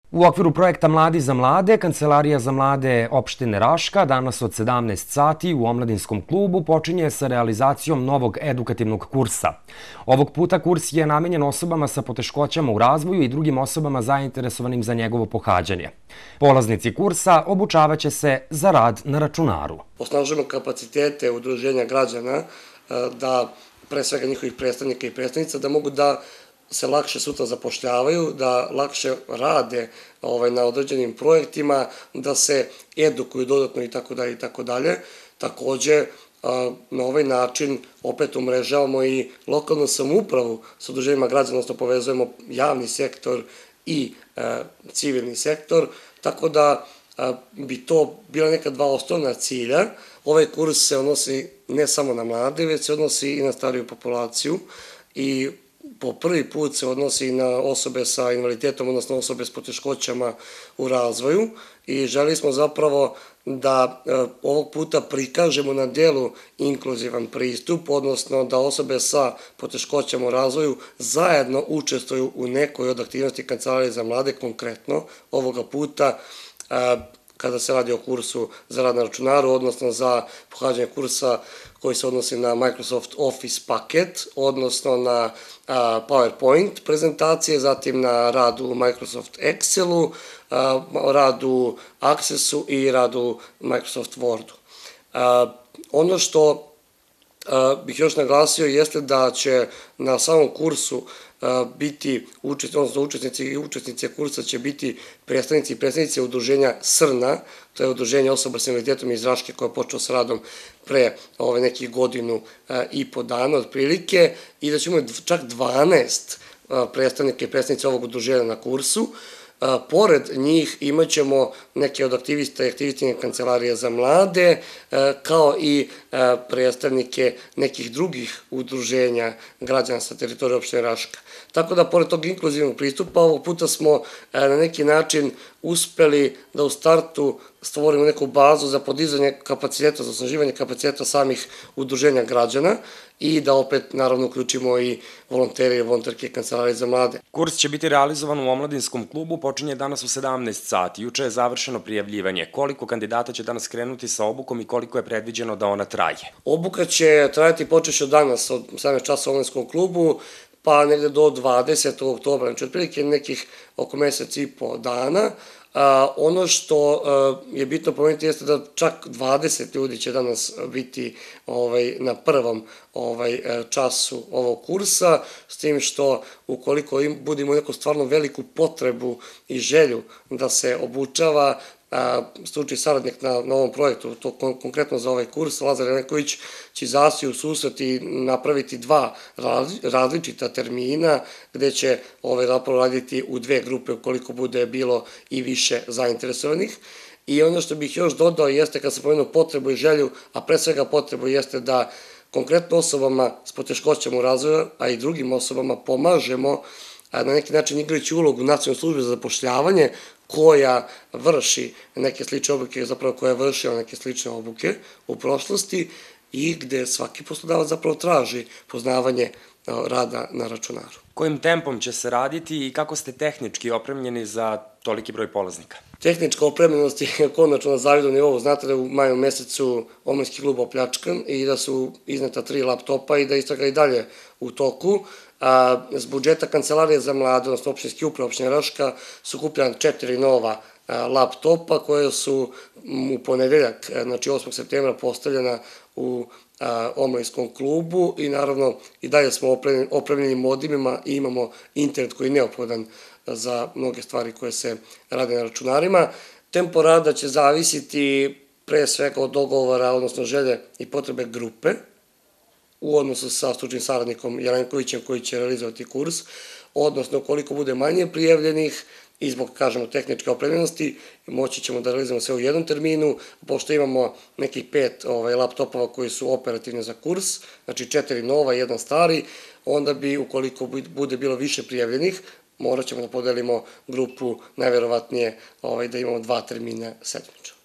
U okviru projekta Mladi za mlade, Kancelarija za mlade opštine Raška danas od 17 sati u Omladinskom klubu počinje sa realizacijom novog edukativnog kursa. Ovog puta kurs je namenjen osobama sa poteškoćama u razvoju i drugim osobama zainteresovanim za njegovo pohađanje. Polaznici kursa obučavaće se za rad na računaru. Osnažujemo kapacitete udruženja građana da, pre svega njihovih predstavnika i predstavnica, da mogu da se lakše sutra zapošljavaju, da lakše rade na određenim projektima, da se edukuju dodatno i tako dalje i tako dalje. Takođe, na ovaj način opet umrežavamo i lokalnu samoupravu sa udruženjima građana, odnosno povezujemo javni sektor i civilni sektor, tako da bi to bila neka dva osnovna cilja. Ovaj kurs se odnosi ne samo na mlade, već se odnosi i na stariju populaciju i po prvi put se odnosi na osobe sa invaliditetom, odnosno osobe s poteškoćama u razvoju i želi smo zapravo da ovog puta prikažemo na delu inkluzivan pristup, odnosno da osobe sa poteškoćama u razvoju zajedno učestvuju u nekoj od aktivnosti Kancelarije za mlade, konkretno ovoga puta kada se radi o kursu za rad na računaru, odnosno za pohađanje kursa koji se odnosi na Microsoft Office paket, odnosno na PowerPoint prezentacije, zatim na rad u Microsoft Excelu, rad u Accessu i rad u Microsoft Wordu. Ono što bih još naglasio jeste da će na samom kursu biti učesnici i učesnice kursa će biti predstavnici i predstavnice udruženja Srna, to je udruženje osoba s invaliditetom iz Raške koje je počeo sa radom pre nekih godinu i po dana otprilike i da ćemo čak 12 predstavnika i predstavnice ovog udruženja na kursu. Pored njih imat ćemo neke od aktivista i aktivistinje Kancelarije za mlade, kao i predstavnike nekih drugih udruženja građana sa teritorije opštine Raška. Tako da, pored tog inkluzivnog pristupa, ovog puta smo na neki način uspeli da u startu stvorimo neku bazu za podizanje kapaciteta, za osnaživanje kapaciteta samih udruženja građana i da opet, naravno, uključimo i volonteri i volonterke Kancelarije za mlade. Kurs će biti realizovan u Omladinskom klubu, počinje danas u 17 sati. Juče je završeno prijavljivanje. Koliko kandidata će danas krenuti sa obukom i koliko je predviđeno da ona traje? Obuka će trajati počeši od danas, od 17 časa u Omladinskom klubu, pa negde do 20. oktobra, znači otprilike nekih oko mesec i po dana. Ono što je bitno pomenuti jeste da čak 20 ljudi će danas biti na prvom času ovog kursa, s tim što ukoliko budemo neku stvarno veliku potrebu i želju da se obučava, stručni saradnik na ovom projektu, to konkretno za ovaj kurs, Lazar Jelenković će izaći u susret i napraviti dva različita termina gde će zapravo raditi u dve grupe ukoliko bude bilo i više zainteresovanih. I ono što bih još dodao jeste, kad sam pomenuo potrebu i želju, a pre svega potrebu jeste da konkretno osobama s poteškoćama u razvoju, a i drugim osobama pomažemo na neki način igrajući ulogu Nacionalne službe za zapošljavanje koja vrši neke slične obuke, zapravo koja je vršila neke slične obuke u prošlosti i gde svaki poslodavac zapravo traži poznavanje rada na računaru. Kojim tempom će se raditi i kako ste tehnički opremljeni za toliki broj polaznika? Tehnička opremljenost je konačno na zavidnom nivou. Znate da je u maju mesecu Omladinski klub opljačkan i da su izneta 3 laptopa i da istraga i dalje u toku. S budžeta Kancelarije za mlade, odnosno opštinski uprave opštine Raška, su kupljena 4 nova laptopa koje su u ponedeljak, znači 8. septembra, postavljena u Omladinskom klubu i naravno i dalje smo opremljeni modemima i imamo internet koji je neophodan za mnoge stvari koje se rade na računarima. Tempo rada će zavisiti pre svega od dogovora, odnosno želje i potrebe grupe u odnosu sa stručnim saradnikom Jelenkovićem koji će realizovati kurs, odnosno koliko bude manje prijavljenih i zbog, kažemo, tehničke opremljenosti, moći ćemo da realizujemo sve u jednom terminu, pošto imamo nekih 5 laptopova koji su operativni za kurs, znači 4 nova i 1 stari, onda bi, ukoliko bude bilo više prijavljenih, morat ćemo da podelimo grupu najverovatnije da imamo 2 termina sedmično.